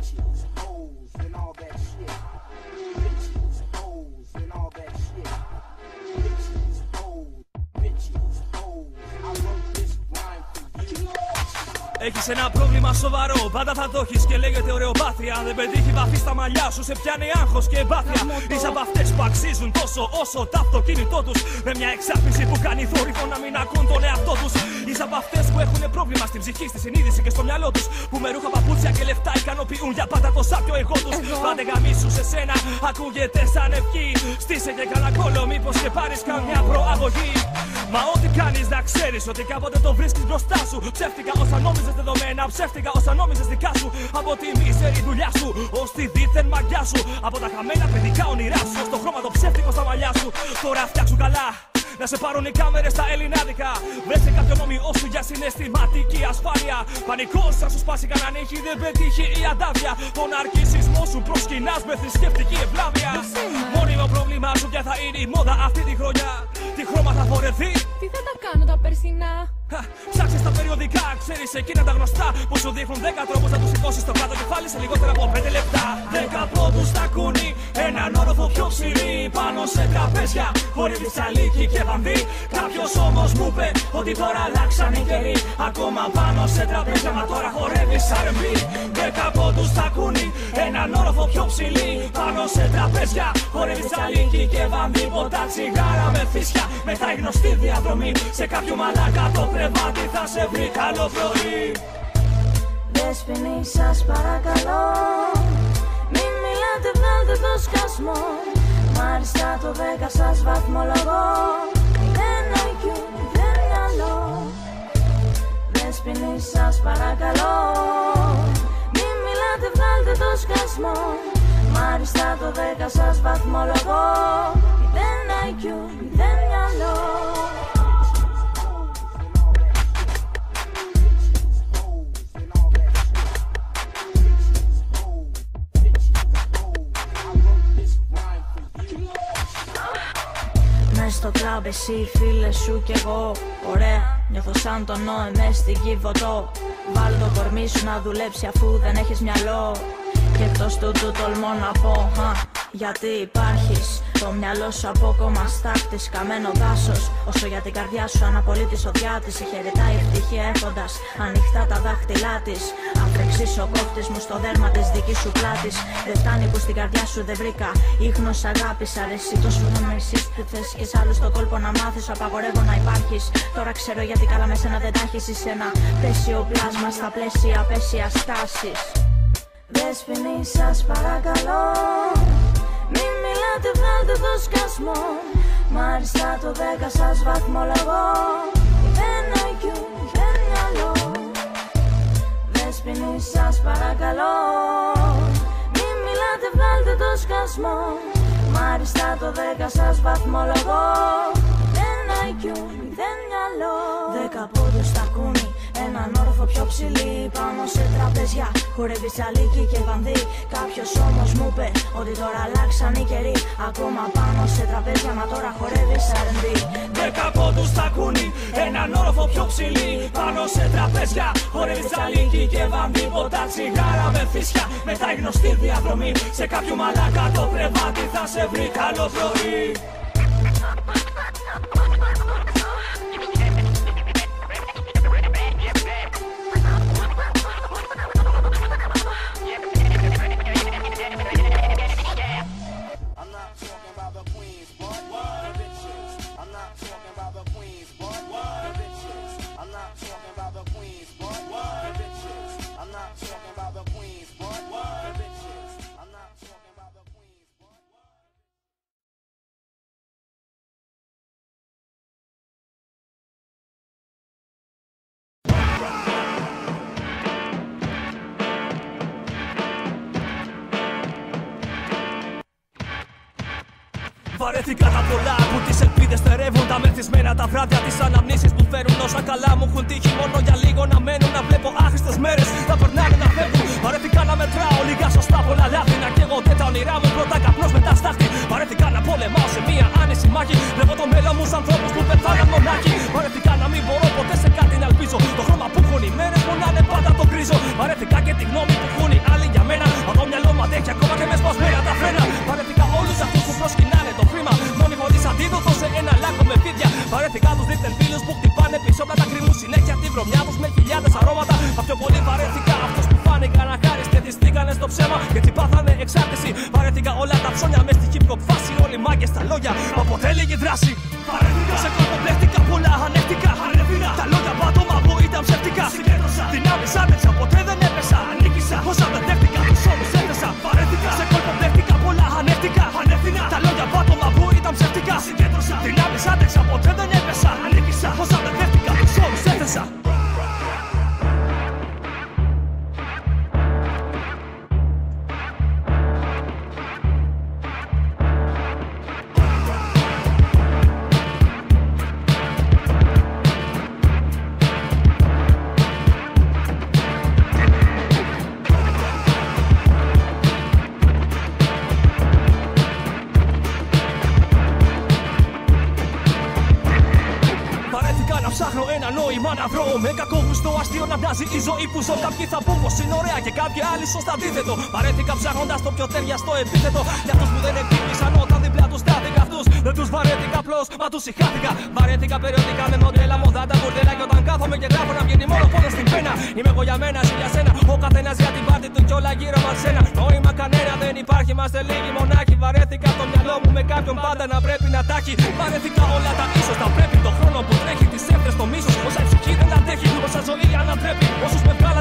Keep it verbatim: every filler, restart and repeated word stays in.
Bitches, hoes, and all that shit. Bitches, hoes, and all that shit. Bitches, hoes, bitches, hoes. I wrote this rhyme for you. Έχεις ένα πρόβλημα σοβαρό, πάντα θα το έχεις και λέγεται ωρεοπάθεια. Αν δεν πετύχει βαθύ στα μαλλιά σου, σε πιάνει άγχος και εμπάθεια. Είσαι από αυτές που αξίζουν τόσο όσο το αυτοκίνητό τους. Με μια εξάρτηση που κάνει θόρυβο να μην ακούν τον εαυτό τους. Είσαι από αυτές που έχουν πρόβλημα στην ψυχή, στη συνείδηση και στο μυαλό τους. Που με ρούχα, παπούτσια και λεφτά ικανοποιούν για πάντα το σάπιο εγώ τους. Πάντε γαμίσου σε σένα, ακούγεται σαν ευχή. Στήσε και καλά κόλλο, μήπως και πάρεις καμιά προαγωγή. Μα ό,τι κάνεις να ξέρεις ότι κάποτε το βρίσκεις μπροστά σου. Ψεύτικα όσα νόμιζες δεδομένα, ψεύτικα όσα νόμιζες δικά σου. Από τη μίζερη δουλειά σου, ως τη δίθεν μαγιά σου. Από τα χαμένα παιδικά όνειρά σου, ως το χρώμα το ψεύτικο στα μαλλιά σου. Τώρα φτιάξου καλά, να σε πάρουν οι κάμερες στα ελληνάδικα. Βρέσε κάποιο νόμιό σου για συναισθηματική ασφάλεια. Πανικός θα σου σπάσει κανέναν ήχη, δεν πετύχει η αντάβια. Τον αρκισισμό σου προσκυνάς με θρησκευτική ευλάβεια. Μόνιμο πρόβλημα σου ποια θα είναι η μόδα αυτή τη χρονιά. Τι χρώμα θα φορεθεί, τι θα τα κάνω τα περσινά. Ψάξε στα περιοδικά, ξέρεις εκείνα τα γνωστά που σου δείχνουν δέκα τρόπους να του σηκώσεις το κάτω κεφάλι σε λιγότερα από πέντε λεπτά. Δέκα πόντους στα κούνι, έναν όροφο πιο ψηλή. Πάνω σε τραπέζια, χωρίς τσαλίκι και βαμβί. Κάποιος όμως μου είπε ότι τώρα αλλάξαν οι καιροί. Ακόμα πάνω σε τραπέζια, μα τώρα χορεύεις αρ εν μπι. Δέκα πόντους στα κούνι, έναν όροφο πιο ψηλή. Πάνω σε τραπέζια, χορεύεις τσαλίκι και βαμβί. Ποτά τσιγάρα με φύσια, μετά η γνωστή διαδρομή. Σε κάποιο μαλάκα το κρεβάτι θα σε βρει καλό πρωί. Δέσποινη σας παρακαλώ, μην μιλάτε, βγάλτε το σκασμό. Μάλιστα το δέκα σας βαθμολογώ. Δεν άι κιου, δεν μυαλό. Δέσποινη σας παρακαλώ, μην μιλάτε, βγάλτε το σκασμό. Μάλιστα το δέκα σας βαθμολογώ. Δεν άι κιου, δεν μυαλό. Μες στο κλαμπ εσύ, οι φίλες σου κι εγώ. Ωραία, νιώθω σαν τον Νόε μες στην Κιβωτό. Βάλ το κορμί σου να δουλέψει αφού δεν έχεις μυαλό. Και εκτός τούτου τολμώ να πω, χα, γιατί υπάρχεις. Το μυαλό σου απόκομμα στάχτης, καμένο δάσος. Όσο για την καρδιά σου αναπολύτης ο διάτης. Σε χαιρετάει η ευτυχία έχοντας ανοιχτά τα δάχτυλά της. Αν τρεξείς ο κόφτης μου στο δέρμα της δικής σου πλάτης. Δεν φτάνει που στην καρδιά σου δεν βρήκα ίχνος αγάπης. Αρέσει τόσο να με εσείς που θες και σ' άλλους στον κόλπο να μάθεις. Σου απαγορεύω να υπάρχεις. Τώρα ξέρω γιατί καλά με σένα δεν τα έχεις. Είσαι ένα πλαίσιο πλάσμα στα πλαίσια απέσια στάσης. Δέσποινη σας παρακαλώ, μην μιλάτε, βγάλτε το σκασμό. Μάλιστα το δέκα σας βαθμολογώ. Δεν άι κιου, δεν μυαλό. Δέσποινη σας παρακαλώ, μην μιλάτε, βγάλτε το σκασμό. Μάλιστα το δέκα σας βαθμολογώ. Δεν άι κιου, δεν μυαλό. Δέκα πόντους στα κούνι, έναν όροφο πιο ψηλή. Πάνω σε τραπέζια, χορεύει τσαλίκι και βανδύ. Κάποιος όμως μου είπε ότι τώρα αλλάξαν οι καιροί. Ακόμα πάνω σε τραπέζια, μα τώρα χορεύει αρ εν μπι. Δέκα πόντους στα κούνι, έναν όροφο πιο ψηλή. Πάνω σε τραπέζια, χορεύει τσαλίκι και βαμβί. Ποτά τσιγάρα με φύσια, μετά η γνωστή διαδρομή. Σε κάποιο μαλάκα το κρεβάτι θα σε βρει καλό πρωί. Βαρέθηκα τα πολλά που τις ελπίδες θερεύουν. Τα μεθυσμένα τα βράδια, τις αναμνήσεις που φέρουν. Όσα καλά μου έχουν τύχει μόνο για λίγο να μένουν. Να βλέπω άχρηστες μέρες να περνάνε να φεύγουν. Βαρέθηκα να μετράω λίγα σωστά πολλά λάθη. Να καίγονται τα όνειρά μου πρώτα καπνός μετά στάχτη. Βαρέθηκα να πολεμάω σε μία άνεση μάχη. Βλέπω το μέλλον μου σαν ανθρώπους που πεθάναν μονάχοι. Βαρέθηκα να μην μπορώ ποτέ σε κάτι να ελπίζω. Το χρώμα που έχουν οι μέρες μου να είναι πάντα το γκρίζο. Βαρέθηκα και τη γνώμη που έχουν οι άλλοι για μένα. Βαρέθηκα τους δίπλεν φίλους που χτυπάνε πίσω από τα κρυμμού συνέχεια τη βρωμιά τους με χιλιάδες αρώματα. Μα πιο πολύ βαρέθηκα αυτούς που φάνηκαν αχάριστοι και στήκανε στο ψέμα και τι πάθανε εξάρτηση. Βαρέθηκα όλα τα ψώνια με στη hip hop φάση. Όλοι μάγκες στα λόγια, μα ποτέ λίγη δράση. Βαρέθηκα σε κόπο μπλέχτηκα, πολλά ανέχτηκα. Ανέβηνα τα λόγια πάτωμα που ήταν ψεύτικα. Συγκέντρωσα δυνάμεις άντεξα, ποτέ δεν έπεσα. Ανίκησα, όσα δεν δέχτηκα, τους όρους έθεσα. Βαρέθηκα σε κόπο μπλέχτηκα, πολλά ανέχτηκα. Ανέβηνα τα λόγια πάτωμα που ήταν ψεύτικα. Συγκέντρωσα δυνάμεις άντεξα, ποτέ δεν έπεσα. Ανίκησα, όσα δεν δέχτηκα, τους όρους έθεσα. Ψάχνω ένα νόημα να βρω. Με κακό γουστό αστείο να μοιάζει η ζωή που ζω. Κάποιοι θα πούν πως είναι ωραία και κάποιοι άλλοι σωστά αντίθετο. Βαρέθηκα ψάχνοντας το πιο ταιριαστό επίθετο. Για αυτούς που δεν εκτίμησαν όταν δίπλα τους στάθηκα. Αυτούς δεν τους βαρέθηκα απλώς, μα τους συχάθηκα. Βαρέθηκα περιοδικά με μοντέλα, μοδάτα, μπουρδέλα. Και όταν κάθομαι και γράφω να βγαίνει μόνο πόνο στην πένα. Είμαι εγώ για μένα, εσύ για σένα. Ο καθένας για την πάρτη του κι όλα γύρω μας σένα. Νόημα κανένα δεν υπάρχει, είμαστε λίγοι μονάχοι. Βαρέθηκα το μυαλό μου με κάποιον πάντα να πρέπει να τάχει. Βαρέθηκα όλα τα ίσως, τα πρέπει το χρόνο που τρέχει. Τις εύθρες, το μίσος, όσα η ψυχή δεν αντέχει. Όσα ζωή ανατρέπει, όσους με βγάλαν